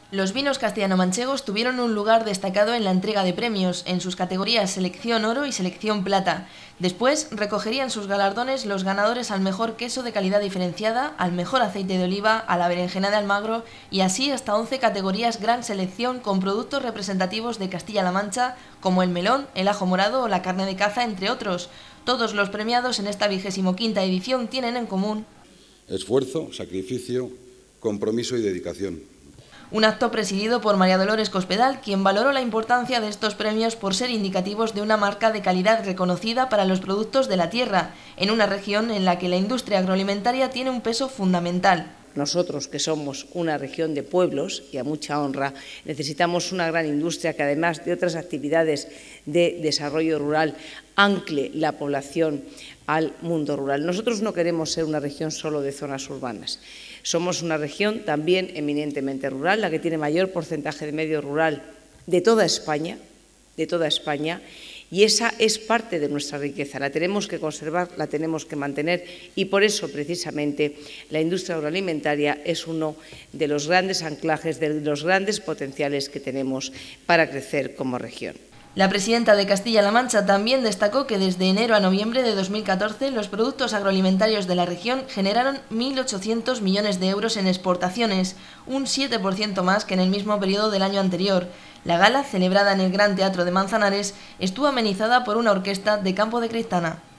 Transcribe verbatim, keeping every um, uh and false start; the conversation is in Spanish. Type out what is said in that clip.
Los vinos castellano-manchegos tuvieron un lugar destacado en la entrega de premios, en sus categorías Selección Oro y Selección Plata. Después recogerían sus galardones los ganadores al mejor queso de calidad diferenciada, al mejor aceite de oliva, a la berenjena de Almagro y así hasta once categorías Gran Selección con productos representativos de Castilla-La Mancha, como el melón, el ajo morado o la carne de caza, entre otros. Todos los premiados en esta vigésimo quinta edición tienen en común esfuerzo, sacrificio, compromiso y dedicación. Un acto presidido por María Dolores Cospedal, quien valoró la importancia de estos premios por ser indicativos de una marca de calidad reconocida para los productos de la tierra, en una región en la que la industria agroalimentaria tiene un peso fundamental. Nosotros, que somos una región de pueblos, y a mucha honra, necesitamos una gran industria que, además de otras actividades de desarrollo rural, ancle la población al mundo rural. Nosotros no queremos ser una región solo de zonas urbanas. Somos una región también eminentemente rural, la que tiene mayor porcentaje de medio rural de toda España, de toda España, y esa es parte de nuestra riqueza. La tenemos que conservar, la tenemos que mantener y por eso, precisamente, la industria agroalimentaria es uno de los grandes anclajes, de los grandes potenciales que tenemos para crecer como región. La presidenta de Castilla-La Mancha también destacó que desde enero a noviembre de dos mil catorce los productos agroalimentarios de la región generaron mil ochocientos millones de euros en exportaciones, un siete por ciento más que en el mismo periodo del año anterior. La gala, celebrada en el Gran Teatro de Manzanares, estuvo amenizada por una orquesta de Campo de Cristana.